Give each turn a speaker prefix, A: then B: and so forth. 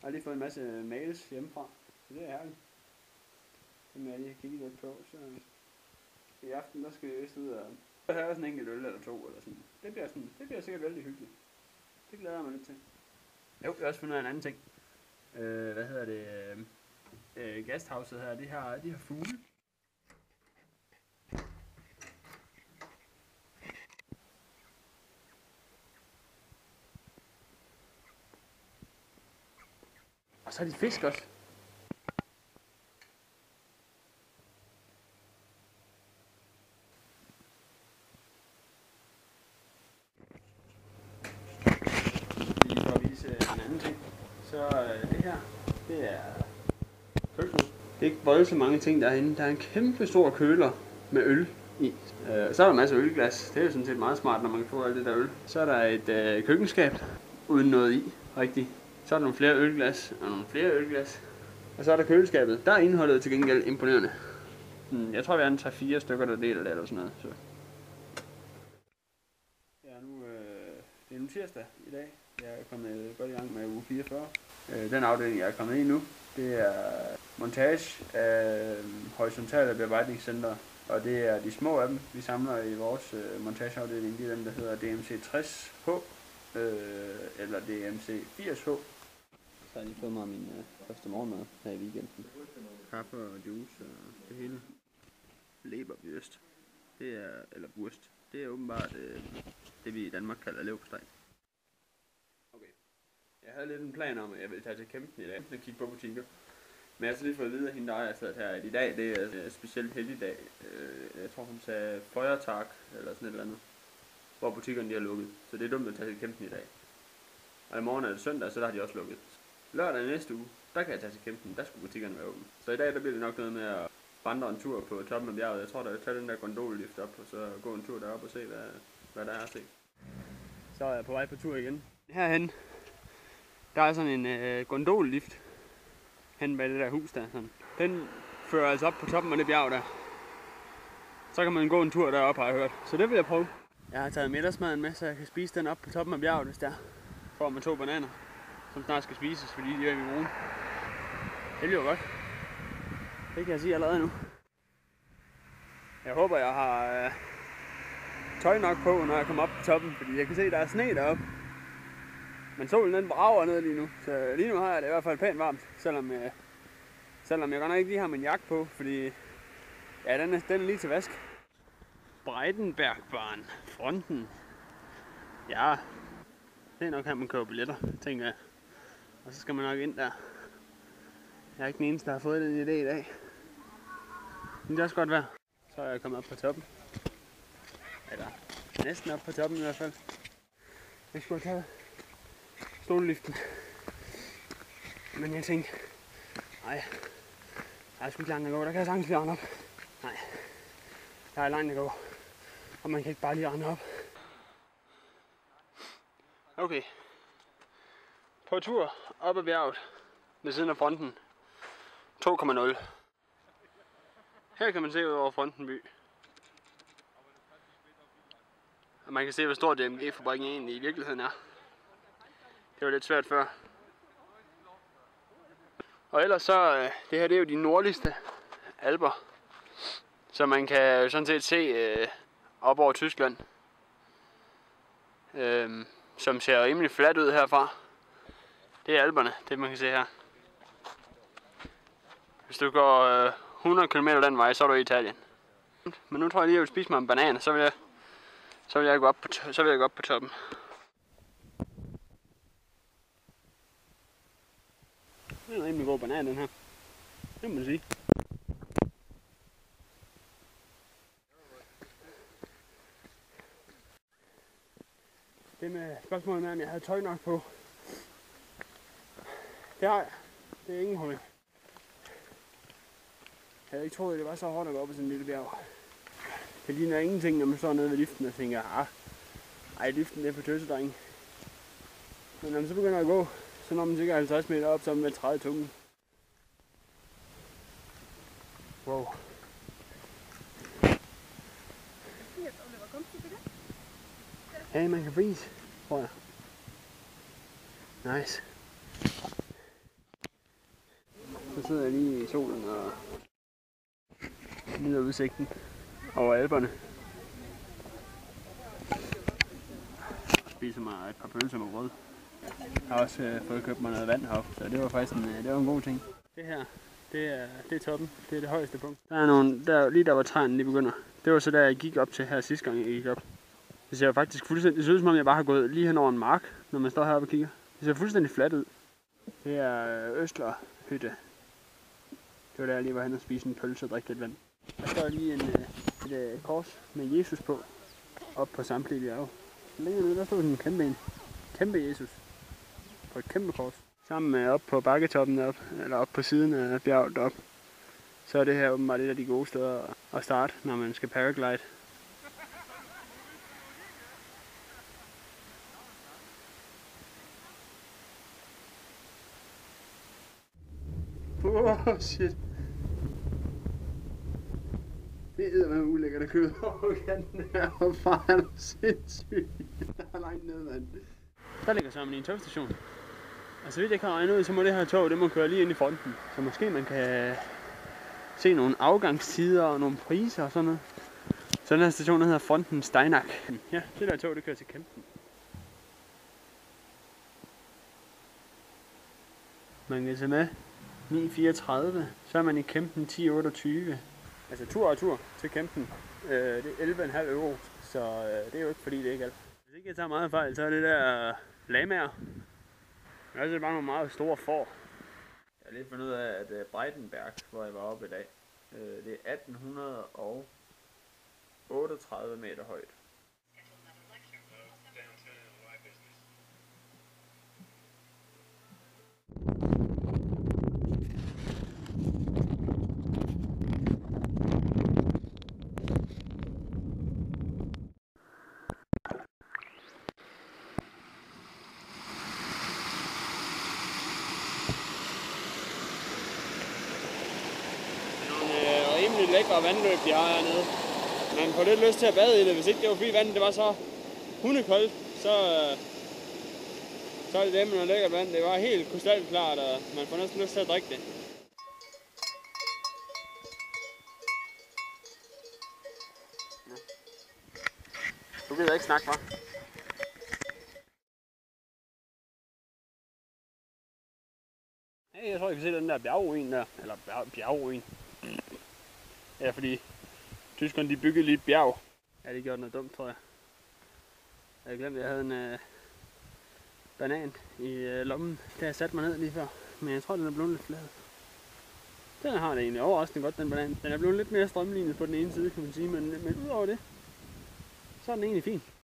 A: har lige fået en masse mails hjemmefra, så det er herligt. Dem jeg lige har kigget lidt på, så i aften der skal vi vist ud og have sådan en enkelt øl eller to eller sådan. Det bliver sikkert vældig hyggeligt. Det glæder jeg mig lidt til. Jo, jeg har også fundet ud af en anden ting. Hvad hedder det? Gasthouset her, de har fugle. Og så har de fisk også. Lige for at vise en anden ting. Så det her, det er køkkenet. Det er ikke voldsomt mange ting derinde. Der er en kæmpe stor køler med øl i. Så er der en masse ølglas. Det er jo sådan set meget smart, når man kan få alt det der øl. Så er der et køkkenskab uden noget i, rigtigt. Så er der nogle flere ølglas og nogle flere ølglas. Og så er der køleskabet. Der er indholdet til gengæld imponerende. Jeg tror, vi er en 3-4 stykker, der deler det eller sådan noget. Så. Ja, det er nu tirsdag i dag. Jeg er kommet godt i gang med uge 44. Den afdeling, jeg er kommet i nu, det er montage af horisontale bearbejdningscenter. Og det er de små af dem, vi samler i vores montageafdeling. Det er dem, der hedder DMC 60H eller DMC 80H. Så har jeg lige fået mig min første morgenmad her i weekenden. Kaffe og juice og det hele. Leberwurst. Det er, eller wurst. Det er åbenbart det, vi i Danmark kalder leverpostej. Okay. Jeg havde lidt en plan om, at jeg ville tage til Kæmpen i dag og kigge på butikker. Men jeg har så lige fået at vide af hende, der har sat her, at i dag det er en specielt heldig dag. Jeg tror, hun sagde Feuertag eller sådan et eller andet. Hvor butikkerne de har lukket. Så det er dumt at tage til Kæmpen i dag. Og i morgen er det søndag, så der har de også lukket. Lørdag næste uge, der kan jeg tage til Kæmpen. Der skulle butikkerne være åbne. Så i dag der bliver det nok noget med at vandre en tur på toppen af bjerget. Jeg tror, der vil tage den der gondollift op, og så gå en tur derop og se, hvad der er at se. Så er jeg på vej på tur igen. Herhen, der er sådan en gondollift hen bag det der hus der. Sådan. Den fører altså op på toppen af det bjerg der. Så kan man gå en tur derop, har jeg hørt. Så det vil jeg prøve. Jeg har taget middagsmaden med, så jeg kan spise den op på toppen af bjerget, hvis der får man 2 bananer, som snart skal spises, fordi de er i min brune. Det bliver godt. Det kan jeg sige allerede nu. Jeg håber, jeg har tøj nok på, når jeg kommer op på toppen, fordi jeg kan se, at der er sne deroppe. Men solen den brager ned lige nu, så lige nu har jeg det i hvert fald pænt varmt, selvom jeg godt nok ikke lige har min jakke på, fordi ja, den er lige til vask. Breitenbergbahn, fronten. Ja, det er nok her, man køber billetter, tænker jeg. Og så skal man nok ind der. Jeg er ikke den eneste, der har fået den idé i dag. Men det er også godt være. Så er jeg kommet op på toppen. Eller næsten op på toppen i hvert fald. Jeg skulle have taget stolliften. Men jeg tænkte, nej, der er sgu ikke langt at gå. Der kan jeg sagtens lige rende op. Nej, der er langt at gå. Og man kan ikke bare lige rende op. Okay. På tur op ad bjerget ved siden af fronten. 2,0. Her kan man se ud over Fronten by. Og man kan se, hvor stor DMG-fabrikken egentlig i virkeligheden er. Det var lidt svært før. Og ellers så, det her det er jo de nordligste alper. Så man kan jo sådan set se op over Tyskland. Som ser rimelig fladt ud herfra. Det er Alperne, det man kan se her. Hvis du går 100 km den vej, så er du i Italien. Men nu tror jeg lige, at jeg vil spise mig en banan, så vil jeg gå op på toppen. Det er en rimelig god banan, den her. Det må man sige. Det med spørgsmålet med, om jeg havde tøj nok på. Det har jeg. Det er ingen problem. Jeg havde ikke troet, at det var så hårdt at gå op i sådan en lille bjerg. Det ligner ingenting, når man står nede ved liften og tænker, ej, liften det er for tøsedrenge. Men når man så begynder at gå, så når man sikkert 50 meter op, så er man med 30 tunge. Wow. Hey, man kan freeze, tror jeg. Nice. sidder jeg lige i solen og nyder udsigten over Alperne. Og spiser mig et par pølser med brød. Jeg har også fået købt mig noget vand heroppe, så det var faktisk en god ting. Det her, det er toppen. Det er det højeste punkt. Der er nogle, lige der hvor træerne lige begynder. Det var så der jeg gik op til her sidste gang jeg gik op. Det ser faktisk fuldstændig, det ser ud som om jeg bare har gået lige hen over en mark, når man står heroppe og kigger. Det ser fuldstændig fladt ud. Det er Østler hytte. Det var der jeg lige var hen og spise en pølse og drikke lidt vand. Der står lige et kors med Jesus på, op på samtlige bjerge. Længere nede, der stod sådan en kæmpe en. Kæmpe Jesus. På et kæmpe kors. Sammen med op på bakketoppen deroppe, eller op på siden af bjerget deroppe. Så er det her åbenbart et af de gode steder at starte, når man skal paraglide. Oh shit. Det er med ulækkert at køre over kanten her, og far er du sindssyg. Der er langt ned, mand. Der ligger sammen i en togstation. Og så vidt jeg kan regne ud, så må det her tog, det må køre lige ind i fronten. Så måske man kan se nogle afgangstider og nogle priser og sådan noget. Så den her station hedder Fronten Steinak. Ja, det der tog, det kører til Kempen. Man kan tage med 9:34, så er man i Kempen 10:28. Altså tur og tur til Kempen. Det er 11,5 euro, så det er jo ikke fordi det ikke er alt. Hvis ikke jeg tager meget fejl, så er det der lamaer. Men også er det bare nogle meget store får. Jeg har lige fundet ud af, at Breitenberg, hvor jeg var oppe i dag, det er 1838 meter højt. Rimelig lækre vandløb, de har hernede. Man får lidt lyst til at bade i det, hvis ikke det var fordi vandet det var så hundekoldt, så er det dem med noget lækkert vand. Det var helt krystalklart, og man får næsten lyst til at drikke det. Ja. Du gider ikke snakke, hva'? Hey, jeg tror, jeg kan se den der bjergruin der. Eller bjergruin. Ja, fordi tyskerne de byggede lige et bjerg. Ja, de gjorde noget dumt, tror jeg. Jeg havde glemt, at jeg havde en banan i lommen, da jeg satte mig ned lige før. Men jeg tror, den er blevet lidt flad. Den har det egentlig overraskende godt, den banan. Den er blevet lidt mere strømlignet på den ene side, kan man sige. Men udover det, så er den egentlig fin.